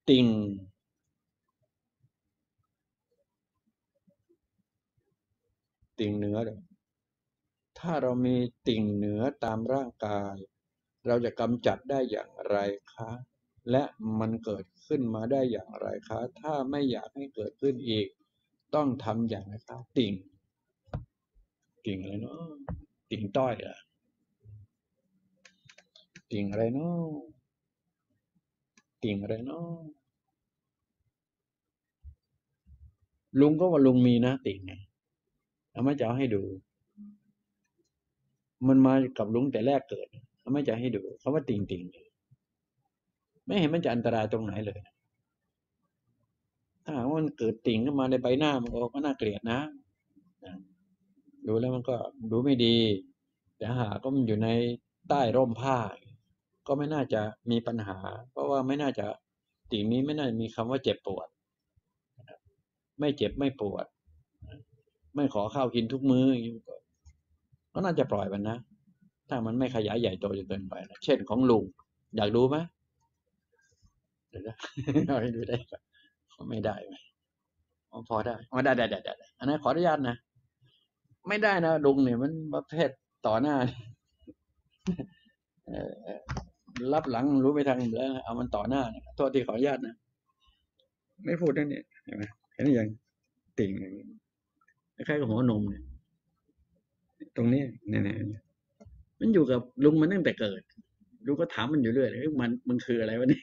ติ่งเหนือเลยถ้าเรามีติ่งเหนือตามร่างกายเราจะกำจัดได้อย่างไรคะและมันเกิดขึ้นมาได้อย่างไรคะถ้าไม่อยากให้เกิดขึ้นอีกต้องทำอย่างไรคะติ่งอะไรเนาะติ่งต้อยอะติ่งอะไรเนาะติ่งอะไรเนาะลุงก็ว่าลุงมีนะติ่งไงเอาไม่จะเอาให้ดูมันมากับลุงแต่แรกเกิดเอาไม่จะให้ดูเขาว่าติ่งไม่เห็นมันจะอันตรายตรงไหนเลยถ้าว่ามันเกิดติ่งขึ้นมาในใบหน้ามันก็น่าเกลียดนะดูแล้วมันก็ดูไม่ดีแต่หากก็มันอยู่ในใต้ร่มผ้าก็ไม่น่าจะมีปัญหาเพราะว่าไม่น่าจะติ่งนี้ไม่น่าจะมีคำว่าเจ็บปวดไม่เจ็บไม่ปวดไม่ขอข้าวกินทุกมื้อก็น่าจะปล่อยมันนะถ้ามันไม่ขยายใหญ่โตจนเกินไปนะเช่นของลุงอยากดูไหมเดี๋ยวนะเอาให้ดูได้ปะไม่ได้ไหมพอได้ได้อันนั้นขออนุญาตนะไม่ได้นะลุงเนี่ยมันประเภทต่อหน้ารับหลังรู้ไม่ทันแล้วเอามันต่อหน้าโทษที่ขออนุญาตนะไม่พูดนั่นเนี่ยเห็นไหมเห็นอย่างติ่งคล้ายๆกับหัวนมเนี่ยตรงนี้เนี่ยมันอยู่กับลุงมันตั้งแต่เกิดลุงก็ถามมันอยู่เรื่อยมันคืออะไรวะเนี่ย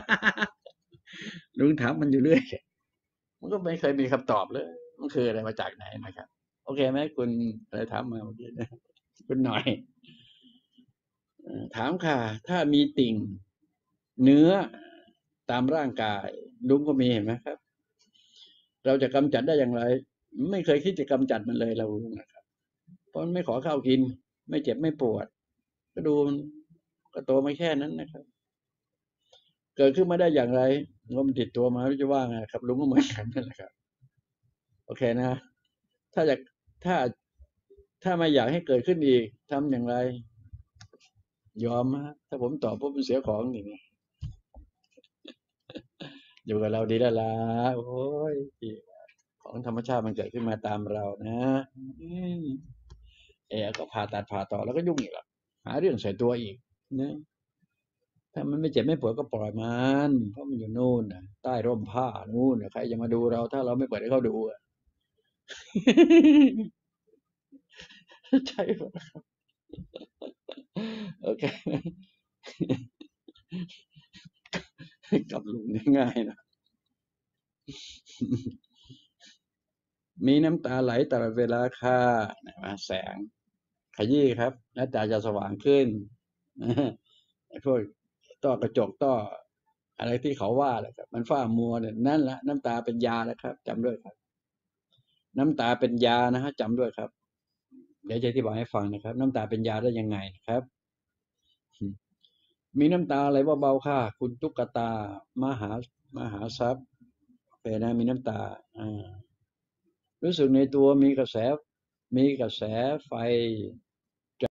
ลุงถามมันอยู่เรื่อยมันก็ไม่เคยมีคำตอบเลยมันคืออะไรมาจากไหนนะครับโอเคไหมคุณอะไรถามมาเมื่อกี้นะคุณหน่อยถามค่ะถ้ามีติ่งเนื้อตามร่างกายลุงก็มีเห็นไหมครับเราจะกำจัดได้อย่างไรไม่เคยคิดจะกำจัดมันเลยเรานะครับเพราะมันไม่ขอข้าวกินไม่เจ็บไม่ปวดก็ดูมันก็โตมาแค่นั้นนะครับเกิดขึ้นมาได้อย่างไรมันติดตัวมาไม่รู้จะว่าไงครับลุงก็เหมือนกันนั่นแหละครับโอเคนะถ้าอยากถ้าไม่อยากให้เกิดขึ้นอีกทำอย่างไรยอมถ้าผมตอบปุ๊บมันเสียของอย่างนี้อยู่กับเราดีแล้วล่ะโอ้ยของธรรมชาติมันเกิดขึ้นมาตามเรานะก็ผ่าตัดผ่าต่อแล้วก็ยุ่งอีกแล้วหาเรื่องใส่ตัวอีกนะถ้ามันไม่เจ็บไม่ปวดก็ปล่อยมันเพราะมันอยู่นู่นใต้ร่มผ้านู่นใครจะมาดูเราถ้าเราไม่เปิดให้เขาดูใช่ปะโอเคกับลุงง่ายๆนะมีน้ำตาไหลตลอดเวลาค่ะแสงขยี้ครับหน้าตาจะสว่างขึ้นพวกต้อกระจกต้ออะไรที่เขาว่าแหละครับมันฝ้ามัวเนี่ยนั่นแหละน้ำตาเป็นยาแล้วครับจำด้วยครับน้ำตาเป็นยานะฮะจำด้วยครับเดี๋ยวจะอธิบายให้ฟังนะครับน้ำตาเป็นยาได้ยังไงครับมีน้ำตาไหลเบาๆค่ะคุณตุ๊กตามหทรัพย์เป็นนะมีน้ำตารู้สึกในตัวมีกระแสไฟ